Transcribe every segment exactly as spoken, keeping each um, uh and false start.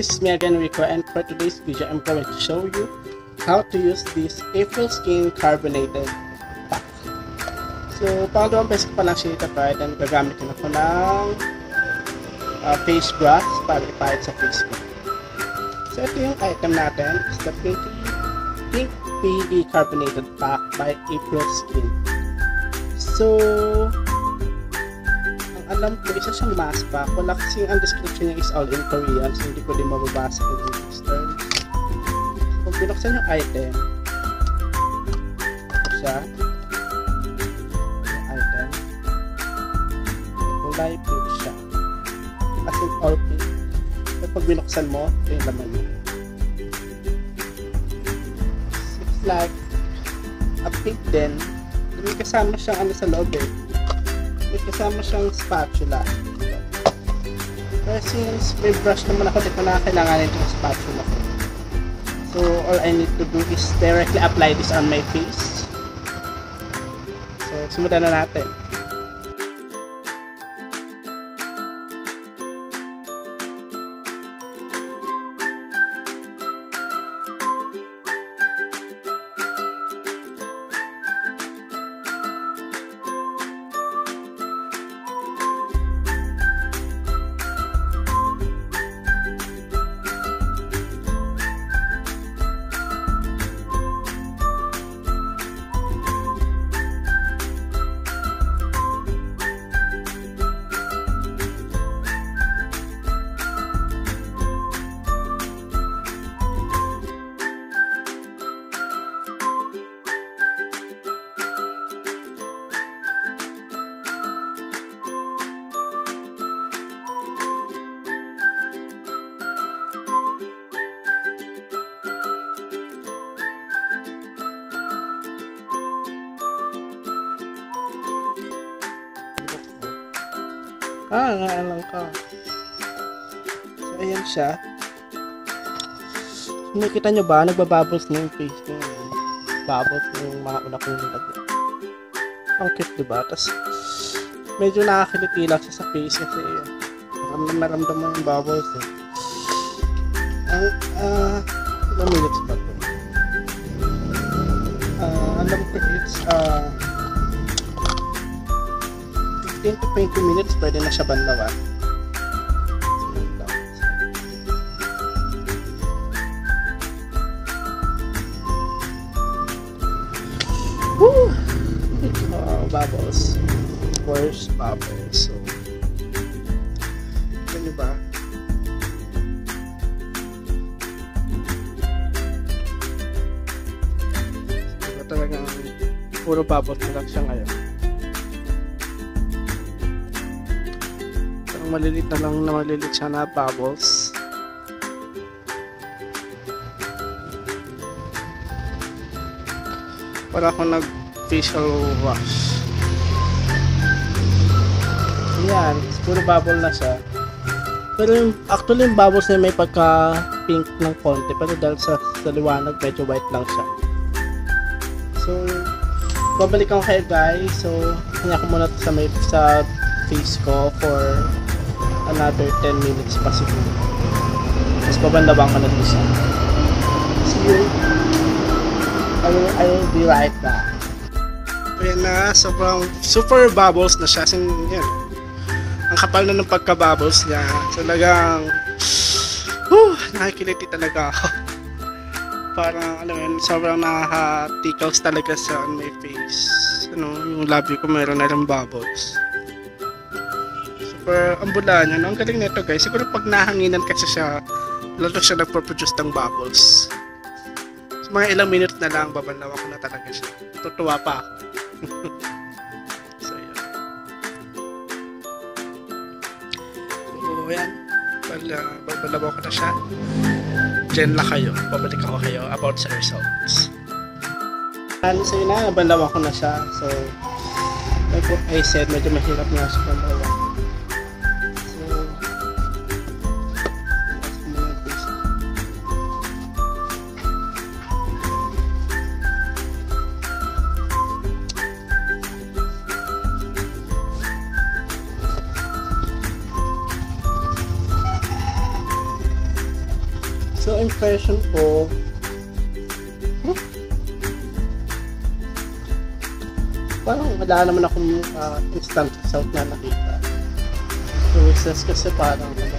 this is me again, Rico, and for today's video, I'm going to show you how to use this April Skin Carbonated pack. So, pangalawang beses ko pa lang siya ita-try, and gagamitin ako ng uh, face brush para ipahid sa face ko. So, ito yung item natin, is the Piggy Pink Piggy Carbonated Pack by April Skin. So, alam ko, isa siyang mask pack. Wala kasi ang description niya is all in Korean, so hindi ko din mababasa yung English terms. So, kung binuksan yung item, ito siya. Yung item. Kulay pink siya. As in all pink. So, pag binuksan mo, ito yung laman niya. It's like a pink din. May kasama siyang ano sa loob eh. May kasama siyang spatula. Pero since may brush naman ako, di ko na kailangan itong spatula ko. So, all I need to do is directly apply this on my face. So, simulan na natin. Ah, naalang ka. So, ayan siya. Nakikita nyo ba? Nagbabubbles na yung face nyo. Bubbles na yung mga una kong nilagay. Ang cute, diba? Tapos, medyo nakakiliti lang siya sa face kasi maramdam maramdam mo yung bubbles eh. Ang, ah, uh, ilang minutes ba ito? Ah, uh, alam ko it's, ah, uh, fifteen to twenty minutes, pwede na siya banlawan. Woo! Oh, bubbles. Of course, bubbles. So, ito nyo ba? So, talagang puro bubbles na lang siya ngayon. Malilit na lang na malilit siya na bubbles. Para ako nag facial wash. Ayan, puro bubble na siya. Pero yung, actually yung bubbles niya may pagka pink ng konti, pero dahil sa, sa liwanag medyo white lang siya. So, babalik ako kayo guys. So, kanya ko muna sa, may, sa face ko for another ten minutes pa siguro. Tapos babandabang ko na dito siya. See you. I will, I will be right back. Ayan na, sobrang super bubbles na siya. Sin, yan. Ang kapal na ng pagka-bubbles niya. Talagang whew, nakikiliti talaga ako. Parang ano yun, sobrang nakaka-tickles talaga sa on my face. Ano, yung labi ko meron na rin bubbles. Super ambulan yun. Ang galing nito guys. Siguro pag nahanginan kasi siya, lalo siya nagpo-produce ng bubbles. So mga ilang minutes na lang, babanlawan ko na talaga siya. Tutuwa pa ako. So yun. So yan. Babanlawan ko na siya. Diyan na kayo. Babalik ako kayo about sa results. So yun na, nabanlawan ko na siya. So like what I said, medyo mahirap nga siya banlawan. impression ko, hmm? parang wala naman akong uh, instant result na nakita. So, recess kasi parang ano,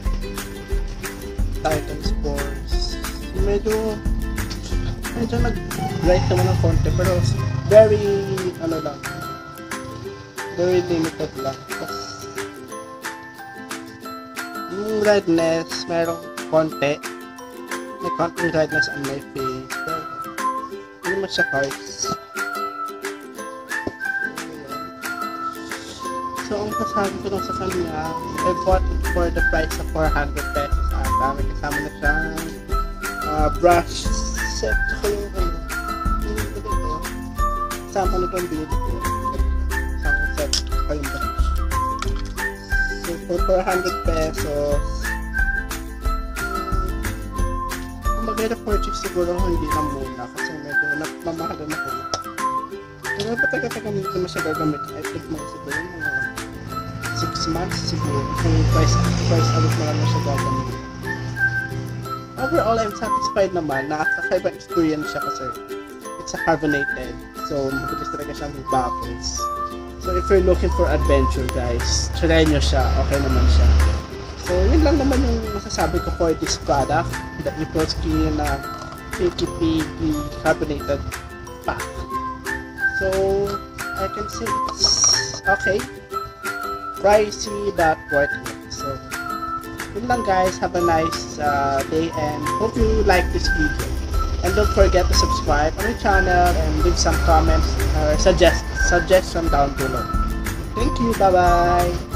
Titan scores. Medyo, medyo nag-bright naman ng konti, pero very, ano lang, very limited lang. Tapos, yung redness, merong konti. May konting redness on my face. Pero, hindi naman siya harsh. So, ang kasabi ko lang sa kanya, I bought it for the price of four hundred pesos ata. May kasama na siyang uh, brush set. Saka yung ano, binili ko dito. Kasama na itong binili ko. Isang set. Saka yung brush. So, for four hundred pesos, kung mag-purchase siguro hindi na muna kasi medyo nagmamahalan ako. Pero pataga-taga hindi naman siya gagamit. I think mga siguro mga six months siguro. Kung price, price out na lang siya gagamit. Overall, I'm satisfied naman. Nakakakaibang experience siya kasi it's a carbonated. So, mabilis talaga siya may bubbles. So, if you're looking for adventure, guys, try nyo siya. Okay naman siya. So, yun lang naman yung masasabi ko for this product. The April Skin na Piggy Piggy Carbonated Pack. So, I can say it's okay. Pricey, but worth it. So, yun lang guys. Have a nice uh, day and hope you like this video. And don't forget to subscribe on the channel and leave some comments or suggest suggestion down below. Thank you. Bye bye.